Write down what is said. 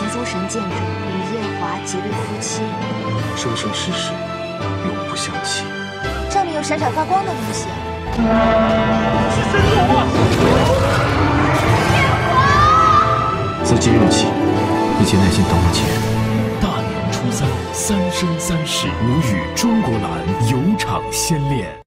行搜神见证与夜华结为夫妻， 生生世世永不相弃。 上面有闪闪发光的东西。 是神龙啊！ 自今日起，一切耐心等我几日。 大年初三，三生三世，吴与中国蓝有场先恋。